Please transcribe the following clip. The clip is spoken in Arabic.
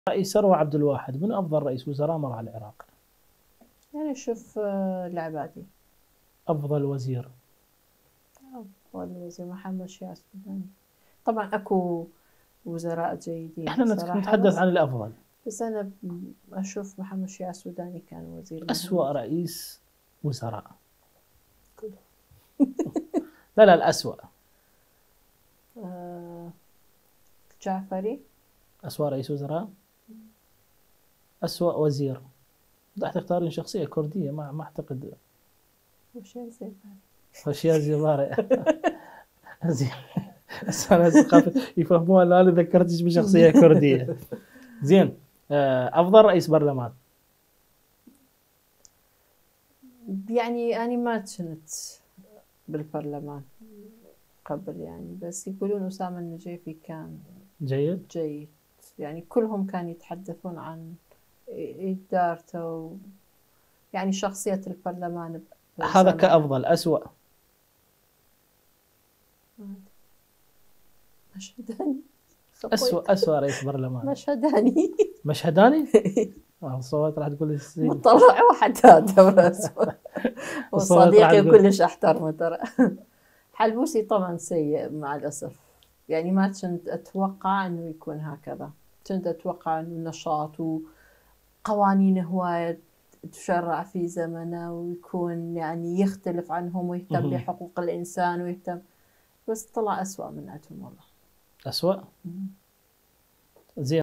رئيس ثروة عبد الواحد من أفضل رئيس وزراء مر على العراق؟ يعني شوف العبادي. أفضل وزير؟ أفضل وزير محمد شيع السوداني. طبعا أكو وزراء جيدين احنا صراحة، نتحدث عن الأفضل. بس أنا أشوف محمد شيع السوداني كان وزير أسوأ مهم. رئيس وزراء؟ كله. لا الأسوأ. جعفري. أسوأ رئيس وزراء؟ أسوأ وزير؟ راح تختارين شخصية كردية، ما أعتقد. وشيء زي وشيا زبارة. زين. أنا ثقافة يفهموها أن أنا ذكرتش بشخصية كردية. زين. أفضل رئيس برلمان؟ يعني أنا ما كنت بالبرلمان قبل يعني، بس يقولون أسامة النجيفي كان جيد. يعني كلهم كانوا يتحدثون عن إدارته، يعني شخصية البرلمان. هذا كأفضل. أسوأ؟ مشهداني. أسوأ رئيس برلمان؟ مشهداني. الصوت راح تقول مطلع واحد هذا وصديقي وكلش احترمه ترى. حلبوسي طبعا سيء مع الأسف، يعني ما كنت أتوقع أنه يكون هكذا. كنت أتوقع أنه نشاط وقوانين هواية تشرع في زمنه، ويكون يعني يختلف عنهم ويهتم بحقوق الإنسان ويهتم، بس طلع أسوأ من عندهم والله. أسوأ؟